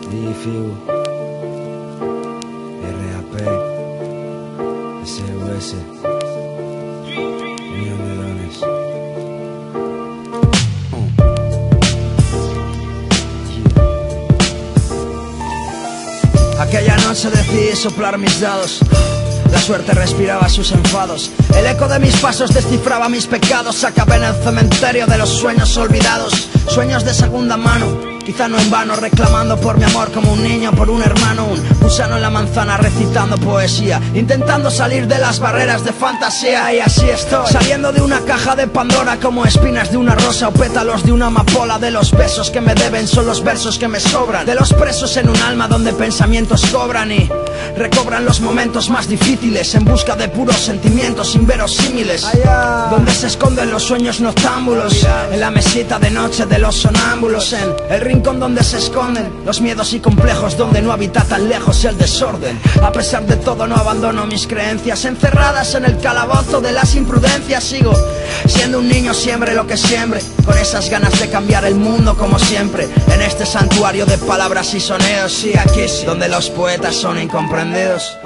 DFU, RAP, SUS, Millón de Dones. Aquella noche decidí soplar mis dados. La suerte respiraba sus enfados. El eco de mis pasos descifraba mis pecados. Acabé en el cementerio de los sueños olvidados. Sueños de segunda mano, quizá no en vano, reclamando por mi amor como un niño por un hermano. Un gusano en la manzana recitando poesía, intentando salir de las barreras de fantasía. Y así estoy, saliendo de una caja de Pandora, como espinas de una rosa o pétalos de una amapola. De los besos que me deben son los versos que me sobran, de los presos en un alma donde pensamientos cobran y recobran los momentos más difíciles, en busca de puros sentimientos inverosímiles. Donde se esconden los sueños noctámbulos, en la mesita de noche de los sonámbulos, en el rincón donde se esconden los miedos y complejos, donde no habita tan lejos el desorden. A pesar de todo no abandono mis creencias, encerradas en el calabozo de las imprudencias. Sigo siendo un niño, siembre lo que siembre, con esas ganas de cambiar el mundo como siempre, en este santuario de palabras y sonidos. Y aquí sí, donde los poetas son incomprendidos.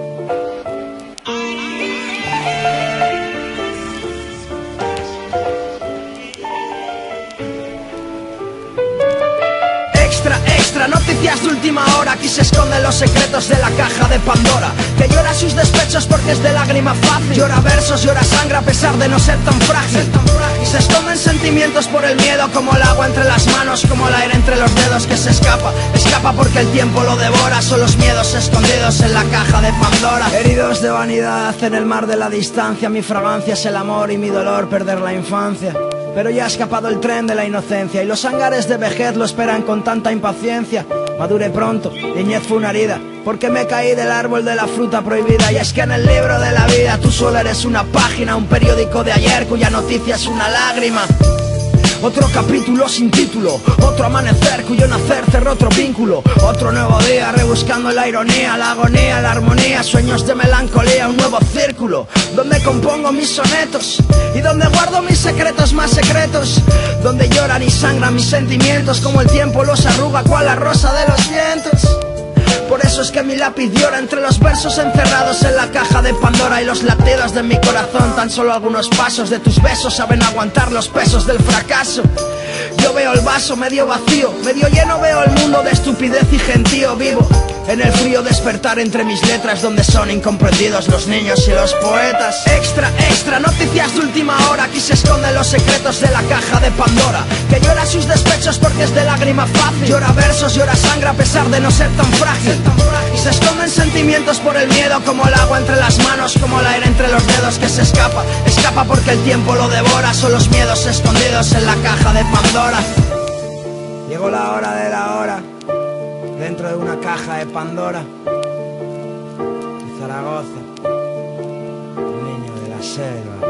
Noticias de última hora, aquí se esconden los secretos de la caja de Pandora, que llora sus despechos porque es de lágrima fácil, llora versos, llora sangre a pesar de no ser tan frágil. Se esconden sentimientos por el miedo, como el agua entre las manos, como el aire entre los dedos que se escapa porque el tiempo lo devora. Son los miedos escondidos en la caja de Pandora. Heridos de vanidad en el mar de la distancia, mi fragancia es el amor y mi dolor perder la infancia. Pero ya ha escapado el tren de la inocencia y los hangares de vejez lo esperan con tanta impaciencia. Madure pronto, niñez fue una herida, porque me caí del árbol de la fruta prohibida. Y es que en el libro de la vida tú solo eres una página, un periódico de ayer cuya noticia es una lágrima. Otro capítulo sin título, otro amanecer cuyo nacer cerró otro vínculo. Otro nuevo día rebuscando la ironía, la agonía, la armonía, sueños de melancolía, un nuevo círculo donde compongo mis sonetos y donde guardo mis secretos más secretos, donde lloran y sangran mis sentimientos como el tiempo los arruga cual la rosa de los vientos. Por eso es que mi lápiz llora entre los versos encerrados en la caja de Pandora, y los latidos de mi corazón, tan solo algunos pasos de tus besos saben aguantar los pesos del fracaso. Yo veo el vaso medio vacío, medio lleno veo el mundo de estupidez y gentío. Vivo en el frío despertar entre mis letras, donde son incomprendidos los niños y los poetas. Extra, extra, noticias de última hora, aquí se esconden los secretos de la caja de Pandora, que llora sus despechos porque es de lágrima fácil, llora versos, llora sangre a pesar de no ser tan frágil. Y se esconden sentimientos por el miedo, como el agua entre las manos, como el aire entre los dedos que se escapa porque el tiempo lo devora. Son los miedos escondidos en la caja de Pandora. Llegó la hora de la hora, dentro de una caja de Pandora. De Zaragoza, un niño de la selva.